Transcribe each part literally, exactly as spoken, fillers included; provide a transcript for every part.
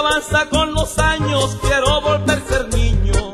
avanza con los años, quiero volver a ser niño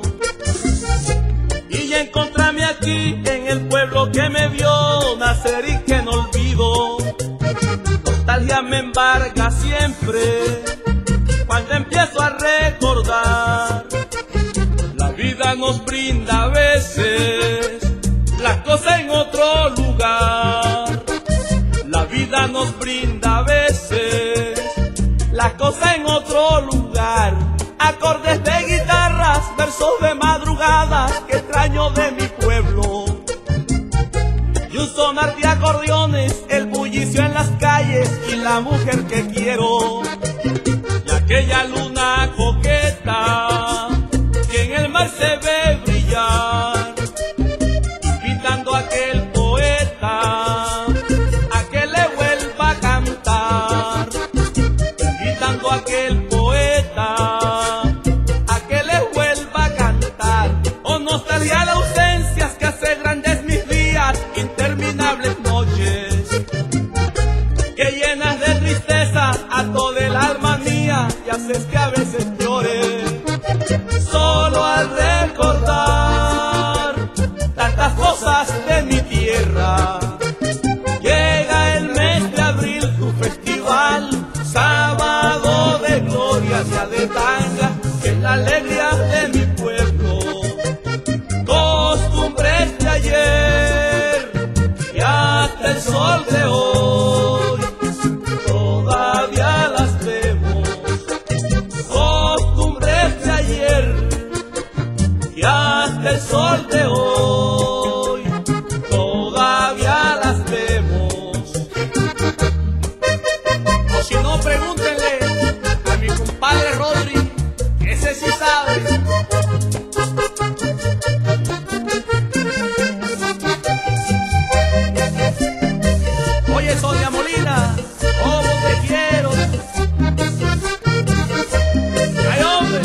y encontrarme aquí en el pueblo que me vio nacer y que no olvido. Nostalgia me embarga siempre cuando empiezo a recordar. La vida nos brinda a veces las cosas en otro lugar. La vida nos brinda a veces las cosas en otro lugar. Acordes de guitarras, versos de madrugada que extraño de mi pueblo. Y un sonar de acordeones, el bullicio en las calles y la mujer que quiero. Y aquella luna coqueta que en el mar se ve brillar, invitando a aquel poeta a que le vuelva a cantar. Invitando a aquel poeta a que le vuelva a cantar. Oh, nostalgia de ausencias que hace grandes mis días, interminables noches que llenas de tristeza a toda el alma mía y haces que a veces llore. Solo al recordar tantas cosas de mi tierra, llega el mes de abril, tu festival, sábado de gloria, día de tanga, que es la alegría de mi pueblo. Costumbres de ayer y hasta el sol de hoy todavía las vemos. Costumbres de ayer y hasta el sol de hoy todavía las vemos. O si no, pregúntenle a mi compadre Rodri, ese sí sabe. Oye, Sonia Molina, cómo te quiero. ¡Ay, hombre!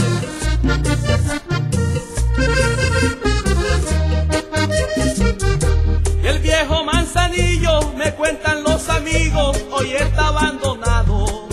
Y el viejo Manzanillo, me cuentan los amigos, hoy está abandonado.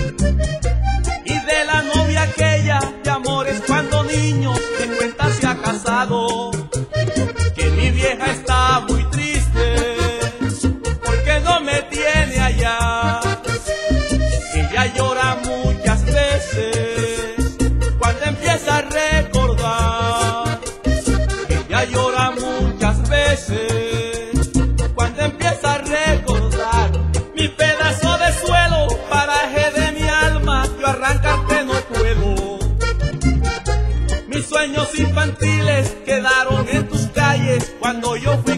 Y de la novia aquella de amores cuando niño, me cuenta se ha casado. Que mi vieja está muy triste porque no me tiene allá. Ella llora muchas veces cuando empieza a recordar. Ella llora muchas veces cuando empieza a recordar. Mi pedazo de suelo, paraje de mi alma, yo arrancarte no puedo. Mis sueños infantiles quedaron en tus calles cuando yo fui